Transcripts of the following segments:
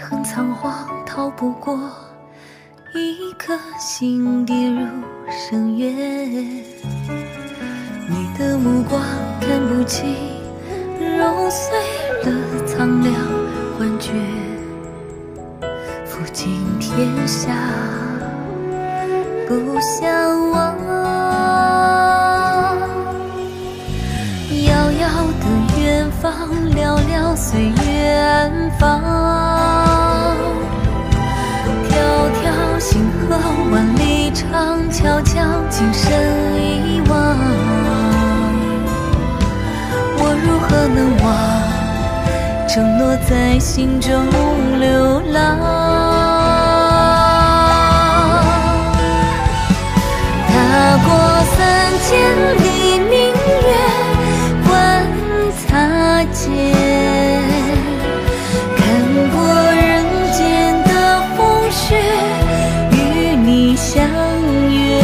恨仓皇，逃不过一颗心跌入深渊。你的目光看不清，揉碎了苍凉幻觉，负尽天下不相忘。遥遥的远方，寥寥岁月安放。迢迢星河万里长，悄悄今生遗忘。我如何能忘？承诺在心中流浪。踏过3000里明月观擦肩，看过人间的风雪，与你相约。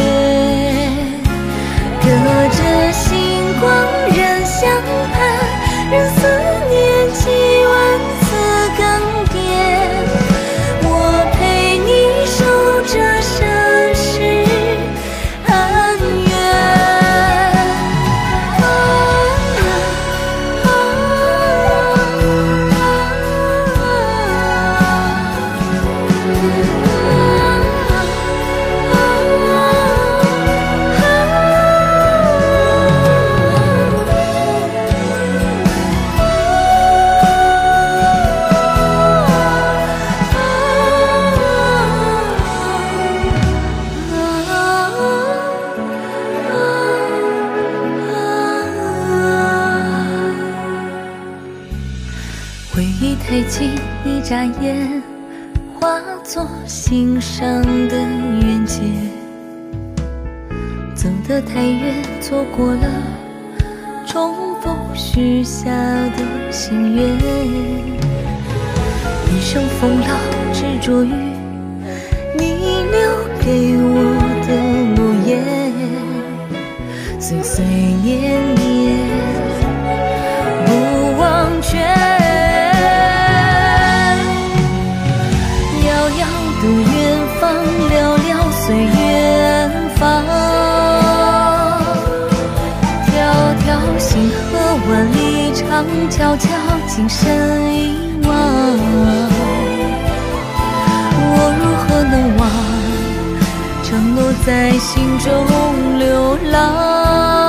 隔着星光仍相盼，任思念几万次更迭。我陪你守着生死安远。回忆太近，一眨眼，化作心上的缘结。走得太远，错过了重逢许下的心愿。一生风浪，执着于你留给我的诺言。岁岁年年，不忘却。的远方，寥寥岁月安放。迢迢星河万里长，悄悄今生遗忘。我如何能忘？承诺在心中流浪。